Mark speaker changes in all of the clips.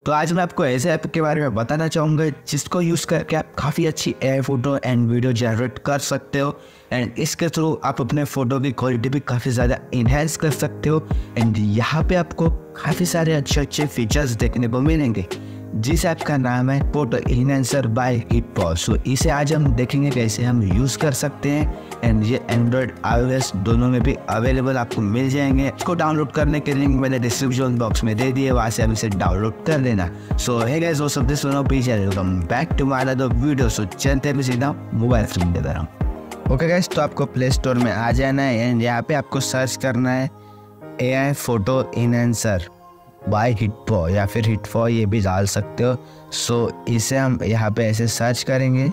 Speaker 1: तो आज मैं आपको ऐसे ऐप के बारे में बताना चाहूँगा जिसको यूज़ करके आप काफ़ी अच्छी AI photo and video generate कर सकते हो एंड इसके थ्रू आप अपने फ़ोटो की क्वालिटी भी काफ़ी ज़्यादा इन्हेंस कर सकते हो। एंड यहाँ पे आपको काफ़ी सारे अच्छे फीचर्स देखने को मिलेंगे। जिस ऐप का नाम है photo enhancer by HitPaw. So इसे आज हम देखेंगे कैसे हम यूज़ कर सकते हैं एंड ये एंड्रॉयड iOS दोनों में भी अवेलेबल आपको मिल जाएंगे। इसको डाउनलोड करने के लिंक मैंने डिस्क्रिप्शन बॉक्स में दे दिए, वहाँ से आप इसे डाउनलोड कर लेना। So hey guys, what's up, this one of पीछे welcome back to my other video. So चलते हैं सीधा मोबाइल फोन की तरफ। ओके गाइस, तो आपको प्ले स्टोर में आ जाना है एंड यहाँ पे आपको सर्च करना है AI photo enhancer by HitPaw या फिर हिटपो, ये भी डाल सकते हो। सो इसे हम यहाँ पे ऐसे सर्च करेंगे।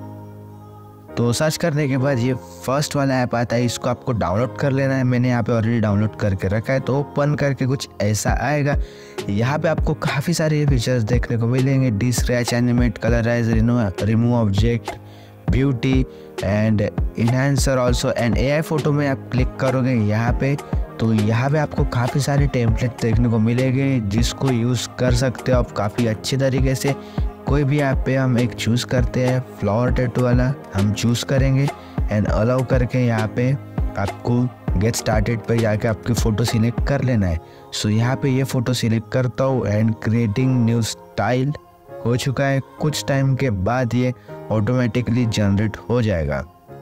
Speaker 1: तो सर्च करने के बाद ये फर्स्ट वाला ऐप आता है, इसको आपको डाउनलोड कर लेना है। मैंने यहाँ पे ऑलरेडी डाउनलोड करके रखा है। तो ओपन करके कुछ ऐसा आएगा। यहाँ पे आपको काफ़ी सारे फीचर्स देखने को मिलेंगे। Descratch, animate, colourise, remove object, beauty and enhancer also and AI photo में आप क्लिक करोगे यहाँ पे, तो यहाँ पे आपको काफ़ी सारे टेम्पलेट देखने को मिलेंगे जिसको यूज़ कर सकते हो आप काफ़ी अच्छे तरीके से। कोई भी ऐप पे हम एक चूज़ करते हैं, फ्लावर टैटू वाला हम चूज़ करेंगे एंड अलाउ करके यहाँ पे आपको गेट स्टार्टेड पे जाके आपकी फ़ोटो सिलेक्ट कर लेना है। सो यहाँ पे ये फ़ोटो सिलेक्ट करता हूँ एंड क्रिएटिंग न्यू स्टाइल हो चुका है। कुछ टाइम के बाद ये ऑटोमेटिकली जनरेट हो जाएगा।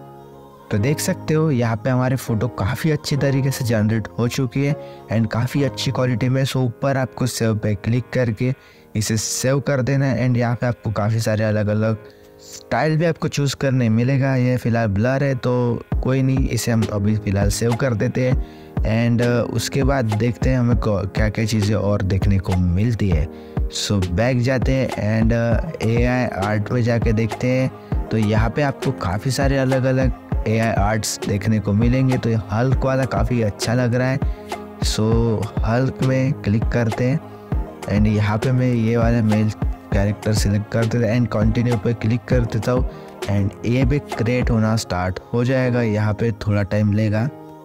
Speaker 1: तो देख सकते हो यहाँ पे हमारे फ़ोटो काफ़ी अच्छी तरीके से जनरेट हो चुकी है एंड काफ़ी अच्छी क्वालिटी में। सो ऊपर आपको सेव पे क्लिक करके इसे सेव कर देना है एंड यहाँ पे आपको काफ़ी सारे अलग अलग स्टाइल भी आपको चूज़ करने मिलेगा। ये फ़िलहाल ब्लर है तो कोई नहीं, इसे हम अभी फ़िलहाल सेव कर देते हैं एंड उसके बाद देखते हैं हमें क्या क्या चीज़ें और देखने को मिलती है। सो बैक जाते हैं एंड एआई आर्ट में जाके देखते हैं। तो यहाँ पे आपको काफ़ी सारे अलग अलग एआई आर्ट्स देखने को मिलेंगे। तो ये हल्क वाला काफ़ी अच्छा लग रहा है। सो हल्क में क्लिक करते हैं एंड यहाँ पे मैं ये वाला मेल कैरेक्टर सिलेक्ट कर देता एंड कंटिन्यू पे क्लिक कर देता हूँ एंड ये भी क्रिएट होना स्टार्ट हो जाएगा। यहाँ पे थोड़ा टाइम लेगा।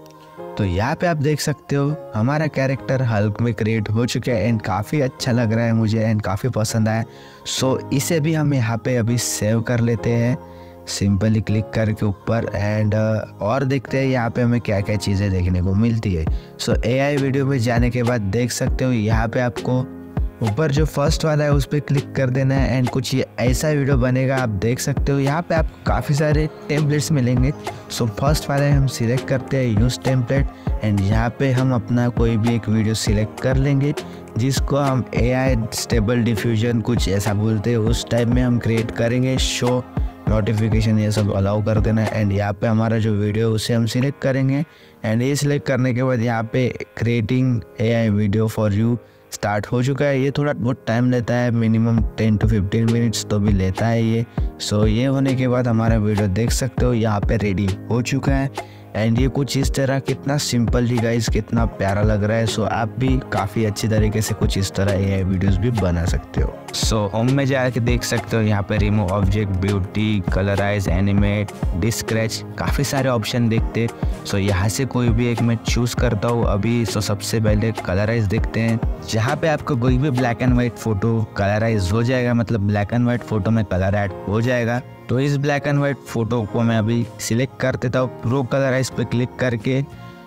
Speaker 1: तो यहाँ पे आप देख सकते हो हमारा कैरेक्टर हल्क में क्रिएट हो चुका है एंड काफ़ी अच्छा लग रहा है मुझे एंड काफ़ी पसंद आया। सो इसे भी हम यहाँ पे अभी सेव कर लेते हैं, सिंपली क्लिक करके ऊपर एंड और देखते हैं यहाँ पे हमें क्या क्या चीज़ें देखने को मिलती है। सो एआई वीडियो में जाने के बाद देख सकते हो यहाँ पे आपको ऊपर जो फर्स्ट वाला है उस पर क्लिक कर देना है एंड कुछ ये ऐसा वीडियो बनेगा। आप देख सकते हो यहाँ पे आपको काफ़ी सारे टेम्पलेट्स मिलेंगे। सो फर्स्ट वाला हम सिलेक्ट करते हैं यूज़ टेम्पलेट एंड यहाँ पे हम अपना कोई भी एक वीडियो सिलेक्ट कर लेंगे जिसको हम एआई स्टेबल डिफ्यूजन कुछ ऐसा बोलते हैं, उस टाइप में हम क्रिएट करेंगे। शो नोटिफिकेशन ये सब अलाउ कर देना है एंड यहाँ पे हमारा जो वीडियो उसे हम सिलेक्ट करेंगे एंड ये सिलेक्ट करने के बाद यहाँ पे creating AI video for you start हो चुका है। ये थोड़ा बहुत टाइम लेता है, मिनिमम 10 to 15 मिनट्स तो भी लेता है ये। सो ये होने के बाद हमारा वीडियो देख सकते हो यहाँ पे रेडी हो चुका है एंड ये कुछ इस तरह, कितना सिंपल ही गाइस, कितना प्यारा लग रहा है। सो आप भी काफ़ी अच्छी तरीके से कुछ इस तरह एआई वीडियोस भी बना सकते हो। सो होम में जाके देख सकते हो यहाँ पे remove object, beauty, colourise, animate, descratch, काफ़ी सारे ऑप्शन देखते। सो यहाँ से कोई भी एक मैं चूज़ करता हूँ अभी। सो सबसे पहले कलराइज देखते हैं, जहाँ पे आपको कोई भी black and white photo colourise हो जाएगा, मतलब ब्लैक एंड वाइट फ़ोटो में कलर ऐड हो जाएगा। तो इस ब्लैक एंड वाइट फ़ोटो को मैं अभी सिलेक्ट कर देता हूँ प्रो कलराइज पे क्लिक करके।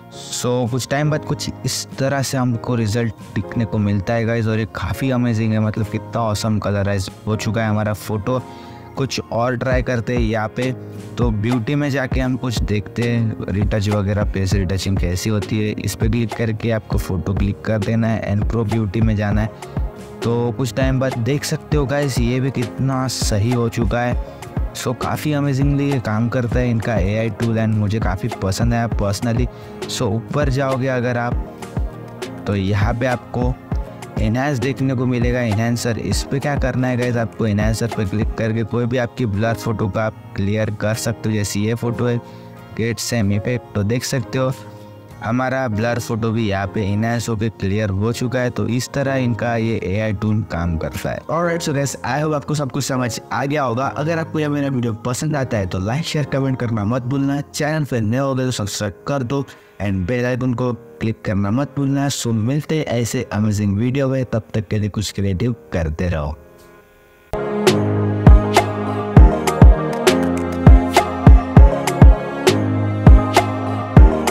Speaker 1: सो कुछ टाइम बाद कुछ इस तरह से हमको रिज़ल्ट दिखने को मिलता है गाइस और ये काफ़ी अमेजिंग है, मतलब कितना ऑसम कलराइज हो चुका है हमारा फ़ोटो। कुछ और ट्राई करते हैं यहाँ पे। तो ब्यूटी में जाके हम कुछ देखते हैं, रिटच वगैरह, फेस रिटचिंग कैसी होती है, इस पर क्लिक करके आपको फ़ोटो क्लिक कर देना है एंड प्रो ब्यूटी में जाना है। तो कुछ टाइम बाद देख सकते हो गाइस ये भी कितना सही हो चुका है। सो काफ़ी अमेजिंगली ये काम करता है इनका एआई टूल एंड मुझे काफ़ी पसंद आया पर्सनली। सो ऊपर जाओगे अगर आप तो यहाँ पे आपको इनहेंस देखने को मिलेगा, इनहेंसर। इस पर क्या करना है गाइस, आपको इनहेंसर पे क्लिक करके कोई भी आपकी ब्लर फोटो का आप क्लियर कर सकते हो। जैसे ये फ़ोटो है, गेट सेम इफेक्ट, तो देख सकते हो हमारा ब्लर फोटो भी यहाँ पे इनहेंस होकर क्लियर हो चुका है। तो इस तरह इनका ये एआई टूल काम करता है। Alright, so guys, I hope आपको सब कुछ समझ आ गया होगा। अगर आपको यह मेरा वीडियो पसंद आता है तो लाइक, शेयर, कमेंट करना मत भूलना। चैनल पे नए हो गए तो सब्सक्राइब कर दो एंड बेल आइकन को क्लिक करना मत भूलना। सो मिलते ऐसे अमेजिंग वीडियो में, तब तक के लिए कुछ क्रिएटिव करते रहो।